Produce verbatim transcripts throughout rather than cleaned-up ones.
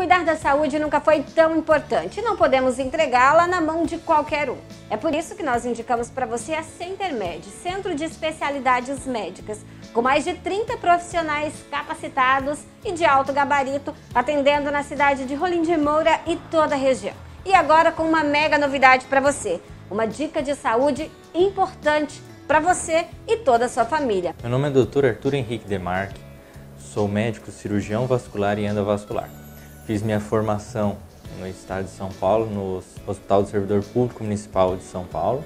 Cuidar da saúde nunca foi tão importante e não podemos entregá-la na mão de qualquer um. É por isso que nós indicamos para você a Centermed, Centro de Especialidades Médicas, com mais de trinta profissionais capacitados e de alto gabarito, atendendo na cidade de Rolim de Moura e toda a região. E agora com uma mega novidade para você, uma dica de saúde importante para você e toda a sua família. Meu nome é doutor Arthur Henrique Demarque, sou médico cirurgião vascular e endovascular. Fiz minha formação no estado de São Paulo, no Hospital do Servidor Público Municipal de São Paulo,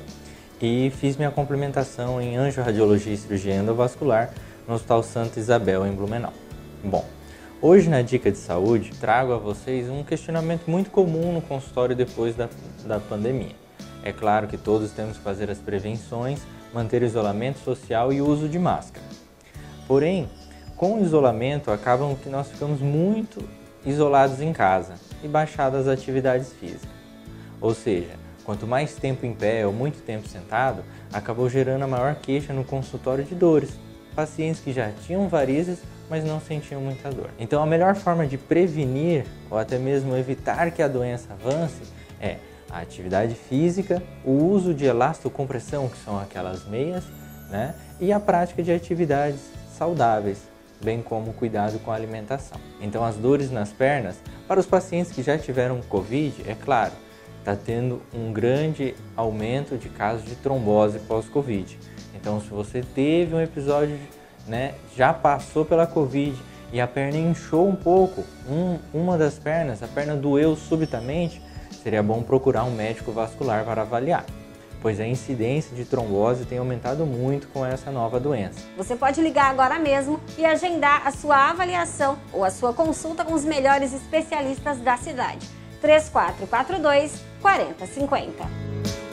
e fiz minha complementação em angiorradiologia e cirurgia endovascular no Hospital Santa Isabel, em Blumenau. Bom, hoje na Dica de Saúde trago a vocês um questionamento muito comum no consultório depois da, da pandemia. É claro que todos temos que fazer as prevenções, manter o isolamento social e o uso de máscara. Porém, com o isolamento acabam que nós ficamos muito isolados em casa e baixadas as atividades físicas. Ou seja, quanto mais tempo em pé ou muito tempo sentado, acabou gerando a maior queixa no consultório de dores. Pacientes que já tinham varizes, mas não sentiam muita dor. Então a melhor forma de prevenir ou até mesmo evitar que a doença avance é a atividade física, o uso de elastocompressão, que são aquelas meias, né? E a prática de atividades saudáveis, bem como cuidado com a alimentação. Então as dores nas pernas, para os pacientes que já tiveram Covid, é claro, está tendo um grande aumento de casos de trombose pós-Covid. Então se você teve um episódio, né, já passou pela Covid e a perna inchou um pouco, um, uma das pernas, a perna doeu subitamente, seria bom procurar um médico vascular para avaliar, pois a incidência de trombose tem aumentado muito com essa nova doença. Você pode ligar agora mesmo e agendar a sua avaliação ou a sua consulta com os melhores especialistas da cidade. três quatro quatro dois, quatro zero cinco zero.